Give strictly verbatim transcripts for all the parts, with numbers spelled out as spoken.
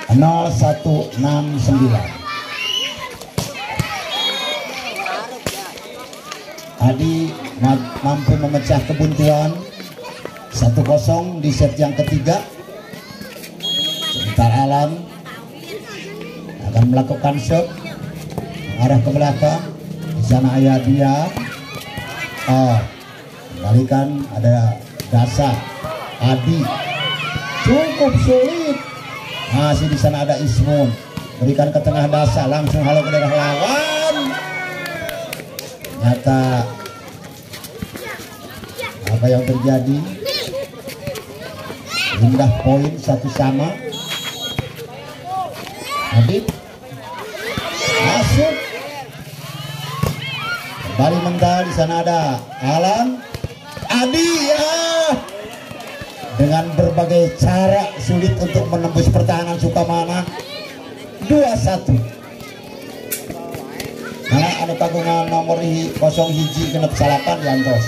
nol satu enam sembilan. Adi mampu memecah kebuntuan satu kosong di set yang ketiga. Sebentar Alan akan melakukan shot arah ke belakang. Di sana ayah dia. Oh, kembalikan ada Dasa. Adi cukup sulit. Masih di sana ada Ismun. Berikan ke tengah Dasa, langsung halo ke daerah lawan. Ternyata apa yang terjadi? Indah poin satu sama. Habib masuk. Kembali mental, di sana ada Alan. Adi ya. Dengan berbagai cara sulit untuk menembus pertahanan Sukamana. Dua satu. Nah, ada tanggungan nomor kosong hiji genep salapan diantos.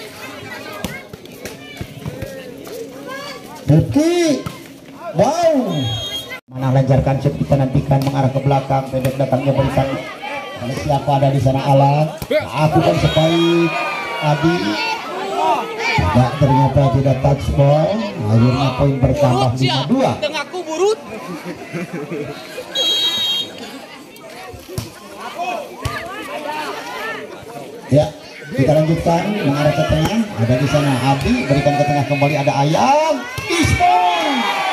Rifki, wow. Mana lancarkan shot, kita nantikan mengarah ke belakang. Pendek datangnya berikan. Oleh siapa ada di sana Alan. Aku kan sebaik Adi. Tidak, ternyata tidak touch ball. Akhirnya poin bertambah lima dua. Tengahku burut. Ya, kita lanjutkan mengarah ke tengah. Ada di sana Adi, berikan ke tengah kembali ada Ayam. Ismail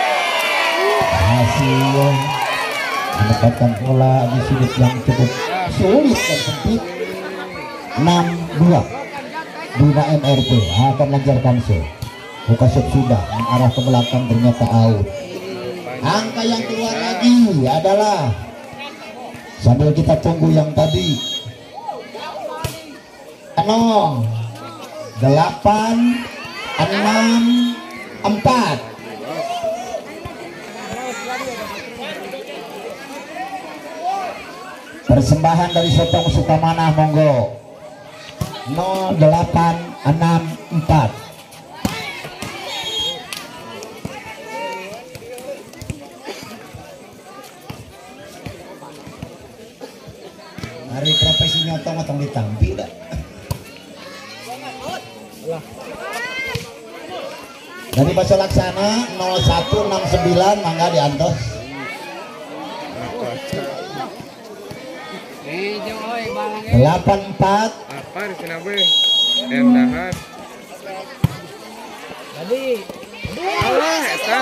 hasil mendapatkan bola di sudut yang cukup sulit dan sempit. Enam dua. Bina M R T akan lancarkan show. Buka shot sudah mengarah ke belakang, ternyata out. Angka yang keluar lagi adalah, sambil kita tunggu yang tadi, nol delapan enam empat. Persembahan dari Sotong Sukamana, monggo. Nol delapan enam empat. Hari profesi nyotong atau ditampi dah. Dari Baso Laksana nol satu enam sembilan, mangga diantos. Delapan empat. Apa di sini gue? Endahan. Tadi. Alah, eta.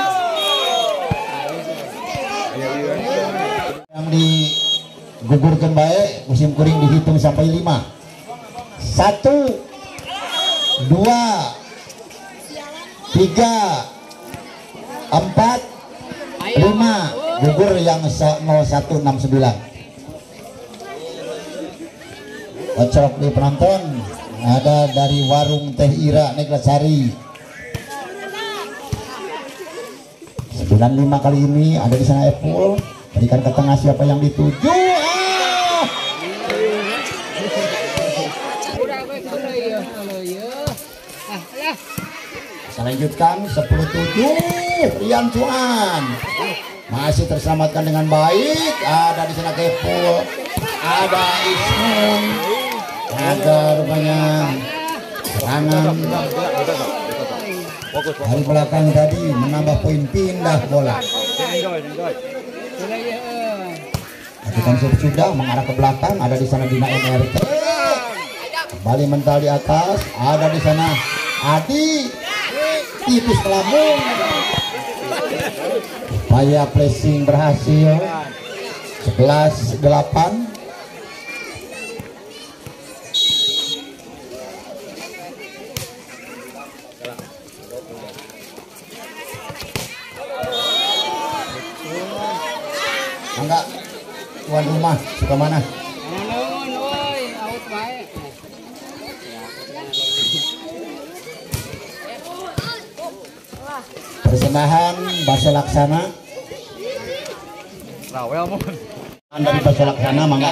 Yang digugurkan baik, musim kuring dihitung sampai lima. Satu, dua, tiga, empat, lima. Gugur yang nol satu enam sembilan. Ocok di penonton ada dari warung Teh Ira Neglasari. sembilan lima kali ini ada di sana Epul. Berikan ke tengah, siapa yang dituju? Ah! Saya lanjutkan sepuluh tujuh. Rian Cuan masih terselamatkan dengan baik. Ada di sana Epul. Ada Ismun. Ada rupanya serangan dari belakang tadi menambah poin, pindah bola. Lakukan sudah mengarah ke belakang, ada di sana Dina M R T. Kembali mental di atas, ada di sana Adi. Tipis melambung. Upaya pressing berhasil. sebelas delapan. Enggak, tuan rumah Sukamana. Persembahan Baso Laksana. Rawel mon. Dari Baso Laksana, mangga.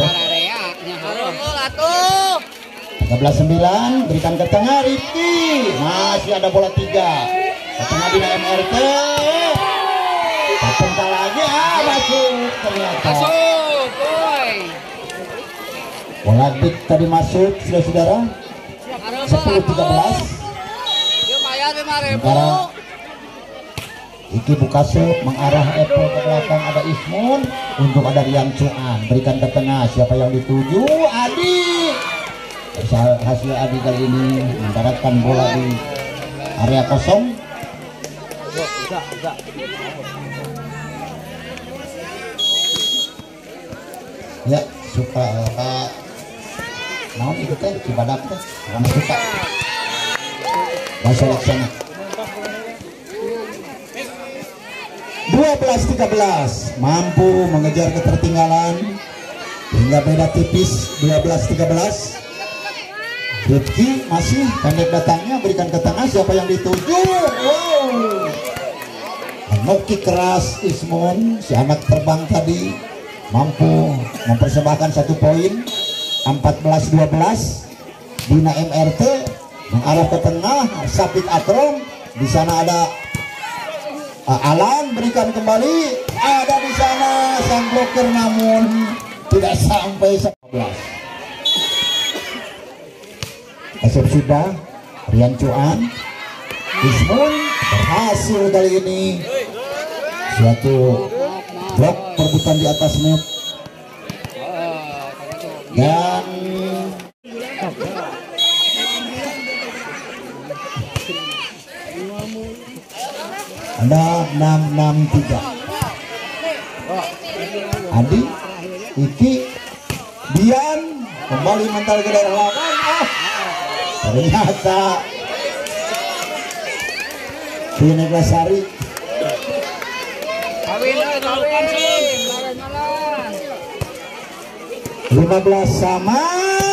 tiga belas sembilan, berikan ke tengah Rifki. Masih ada bola tiga. Ke tengah Dina M R T. Terpental lagi. masuk ternyata. Masuk, boy. Bola dik tadi masuk, saudara-saudara. sepuluh tiga belas. Dia bayar lima ribu. Sementara Iki Bukasep mengarah Apple ke belakang, ada Ismun untuk ada Rian Cuan, berikan ke tengah, siapa yang dituju? Adi. Hasil Adi kali ini mendaratkan bola di area kosong. Ya, suka Pak. Naon itu teh Cibadak teh, warna suka. Masuk sana. dua belas tiga belas mampu mengejar ketertinggalan hingga beda tipis dua belas tiga belas. Rifki masih pendek datangnya, berikan ke tengah, siapa yang dituju? Wow, noki keras Ismun, si anak terbang tadi mampu mempersembahkan satu poin. Empat belas dua belas. Bina M R T mengarah ke tengah, Sapit Akrom, di sana ada Uh, Alan, berikan kembali, ada di sana sang bloker namun tidak sampai sebelas. Asep sudah, Rian Cuan, Ismun berhasil kali ini suatu blok perebutan di atas net dan ada enam enam tiga. Adi, Iki, Dian kembali mental ke daerah lawan. Ah, ternyata Tina Glasari. lima belas sama.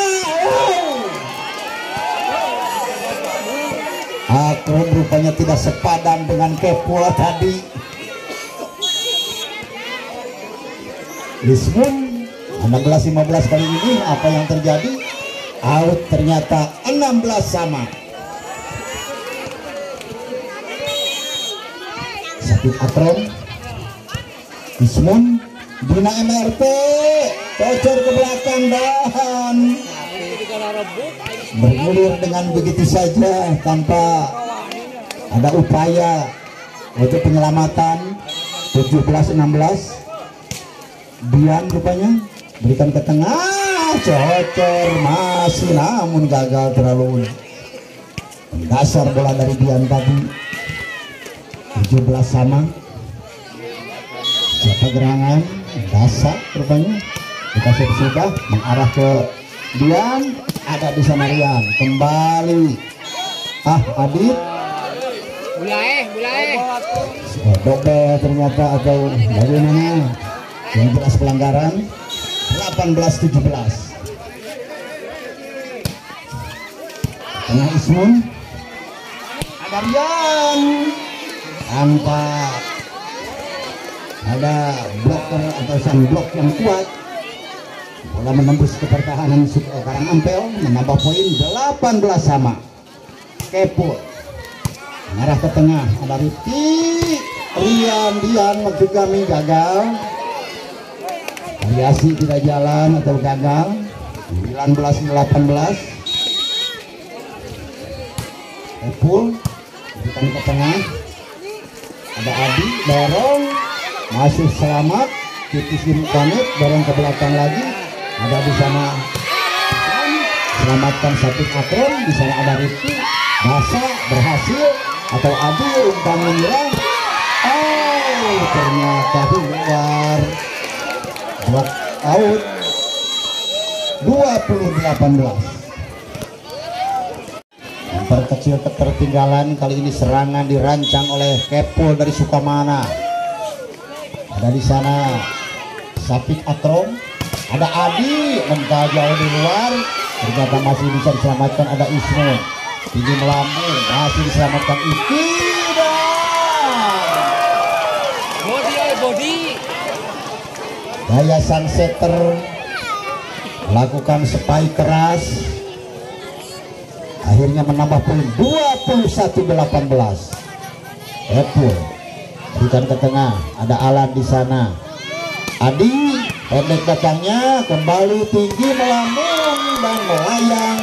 Akron rupanya tidak sepadan dengan Kepul tadi. Lismun enam belas lima belas kali ini apa yang terjadi? Out ternyata enam belas sama. Sakit Akron, Lismun, Bina M R T bocor ke belakang dan bergulir dengan begitu saja tanpa ada upaya untuk penyelamatan. Tujuh belas enam belas. Dian rupanya berikan ke tengah, cocor masih namun gagal terlalu dasar bola dari Dian tadi. Tujuh belas sama. Siapa gerangan dasar rupanya dikasih sudah mengarah ke Dian, ada di sana Rian kembali. Ah, Adit Bulae, bulae. double ternyata atau bagaimana? Yang jelas pelanggaran. Delapan belas tujuh belas. Tengah Ismun, ada Rian tanpa ada bloker atau sang blok yang kuat. Bola menembus ke pertahanan Karangampel, menambah poin delapan belas sama. Kepul mengarah ke tengah, ada Rifki, Rian, Dian maksud kami gagal. Variasi tidak jalan atau gagal. Sembilan belas delapan belas. Kepul berikan ke tengah, ada Adi dorong, masih selamat, tipis di kanit, dorong ke belakang lagi. Ada di sana selamatkan satu Akron, di sana ada Rifki, Basa berhasil atau Adi umpan menyerang. Oh, ternyata keluar. Block out. dua puluh delapan belas. Memperkecil ketertinggalan, kali ini serangan dirancang oleh Kepul dari Sukamana. Ada di sana Sapit Akron. Ada Adi mental jauh di luar, ternyata masih bisa diselamatkan. Ada Ismun tinggi melambung, masih diselamatkan Iki dan Body, body. Daya sang setter melakukan spike keras, akhirnya menambah poin dua puluh satu delapan belas. Epul berikan ke tengah, ada Alan di sana. Adi pendek datangnya, kembali tinggi melambung dan melayang.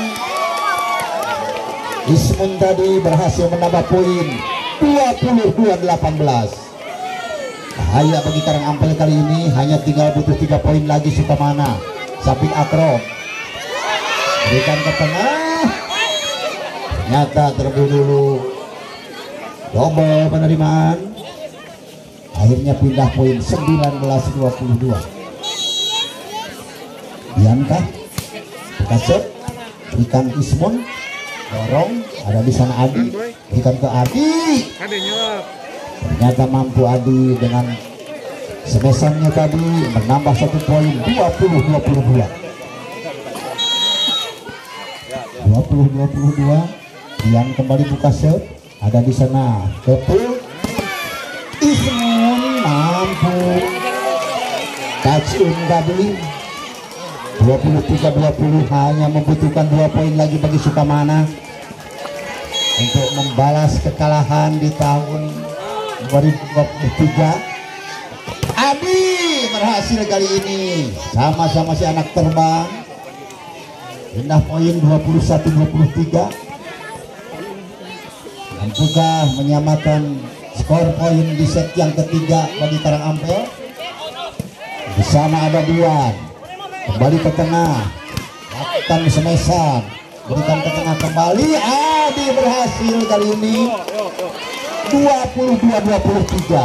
Ismun tadi berhasil menambah poin dua puluh dua delapan belas. Bahaya bagi Karang Ampel kali ini, hanya tinggal butuh tiga poin lagi Sukamana. Sapit Akrom berikan ke tengah, ternyata terbunuh dulu. Double penerimaan, akhirnya pindah poin sembilan belas dua puluh dua. Bianca buka set, berikan Ismun, dorong, ada di sana Adi, berikan ke Adi. Adi nyelap. Ternyata mampu Adi dengan semesannya tadi menambah satu poin dua puluh dua puluh dua. dua puluh dua puluh dua. Yang kembali buka set, ada di sana Kepul. Ismun mampu touch in tadi. dua puluh tiga dua puluh, hanya membutuhkan dua poin lagi bagi Sukamana untuk membalas kekalahan di tahun dua ribu dua puluh tiga. Adi berhasil kali ini, sama-sama si anak terbang, pindah poin dua puluh satu dua puluh tiga. Mampukah menyamakan skor poin di set yang ketiga bagi Karang Ampel? Di sana ada Dian, kembali ke tengah, lakukan semesan, berikan ke tengah kembali. Adi berhasil kali ini dua puluh dua dua puluh tiga.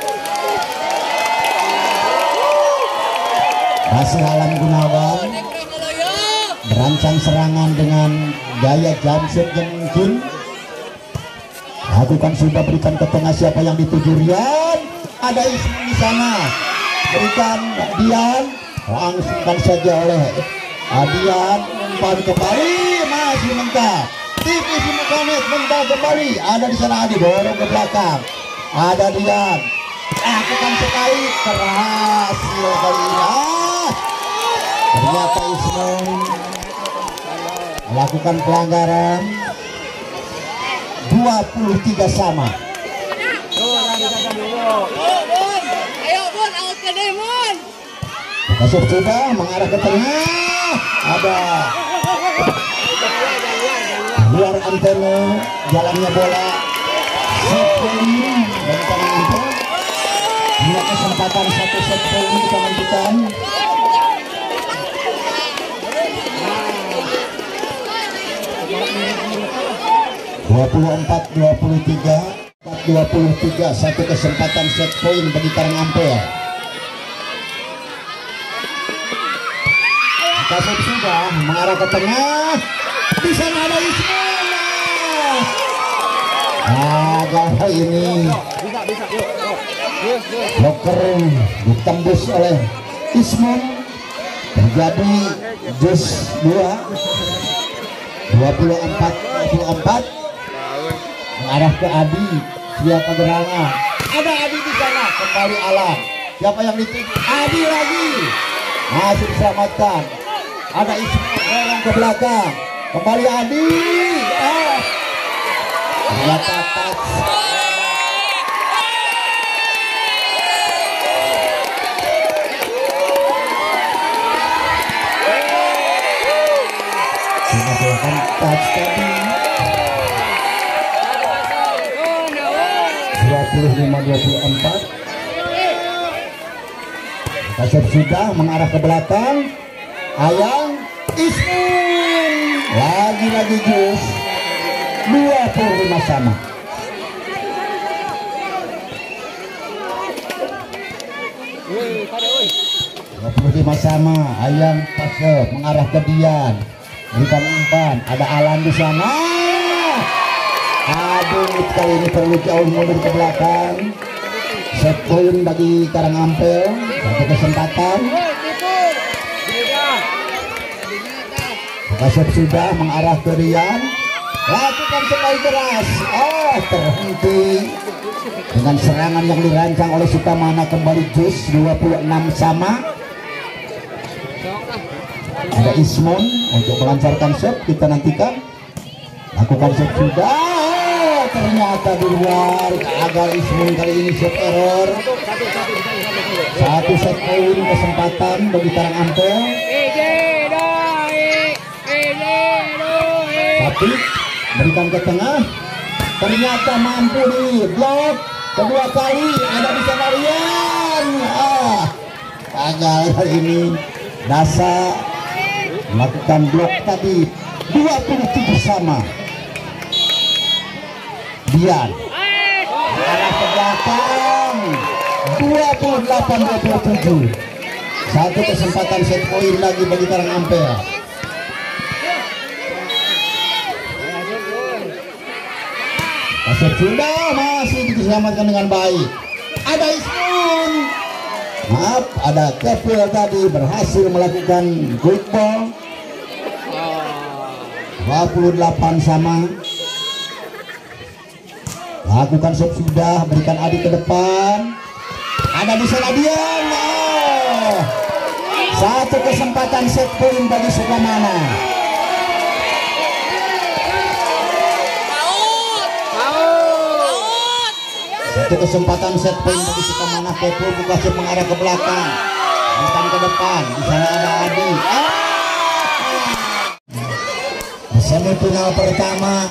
Masih Alam Gunawan merancang serangan dengan gaya jumpshot yang mungkin. Lakukan sudah, berikan ke tengah, siapa yang dituju? Rian, ada Ismun di sana, berikan Dian, langsungkan saja oleh Dian, umpan kembali, masih mentah. Tipis Mukamet, mentah kembali, ada di sana Adi, dorong ke belakang, ada Dian, lakukan sekali, berhasil kali ini. Ah, ternyata Ismun melakukan pelanggaran. Dua puluh tiga sama. Ayo Bun, out ke Demon. Masuk coba mengarah ke tengah, ada luar antena, jalannya bola. Sepuluh rencana itu, punya kesempatan satu set poin kita nantikan. dua puluh empat dua puluh tiga, dua puluh tiga, satu kesempatan set poin bagi Karang Ampel. Kasut sudah mengarah ke tengah, di sana ada Ismun. Ah, gawai ini bloker ditembus oleh Ismun, terjadi jus dua. dua puluh empat dua puluh empat. Mengarah ke Adi, siapa gerangan? Ada Adi di sana, kembali Alam. Siapa yang dituju? Adi lagi, masih diselamatkan. Ada Ismun dorong ke belakang, kembali Adi. Ah, ternyata touch. Melakukan touch tadi. dua puluh lima dua puluh empat. Kasep sudah mengarah ke belakang. Ayang Ismun lagi-lagi jus. dua puluh lima sama. dua puluh lima sama. Ayang Kasep mengarah ke Dian. Berikan umpan, ada Alan di sana. Aduh, kali ini perlu jauh mundur ke belakang. Set poin bagi Karang Ampel, satu kesempatan. Kasep sudah mengarah ke Rian, lakukan sekali keras. Oh, terhenti dengan serangan yang dirancang oleh Sukamana. Kembali jus dua puluh enam sama. Ada Ismun untuk melancarkan shot, kita nantikan. Lakukan shot sudah. Oh, ternyata di luar. Agar Ismun kali ini shot error. Satu set poin kesempatan bagi Karang Ampel. Tapi berikan ke tengah, ternyata mampu di blok kedua kali. Ada di sana Rian. Ah, gagal kali ini. Dasa melakukan blok tadi. Dua puluh tujuh sama. Dian arah ke belakang. Dua puluh delapan dua puluh tujuh. Satu kesempatan set poin lagi bagi Karang Ampel. Pasir Sunda masih diselamatkan dengan baik. Ada Ismun. Maaf, ada Kepil tadi berhasil melakukan quick ball. dua puluh delapan sama. Lakukan shot sudah, berikan Adi ke depan. Ada di sana Dian. Oh. Satu kesempatan set poin bagi Sukamana. Satu kesempatan set poin bagi Sukamana. Kepo buka set mengarah ke belakang, bukan ke depan. Di sana ada Adi. Ah. Semifinal pertama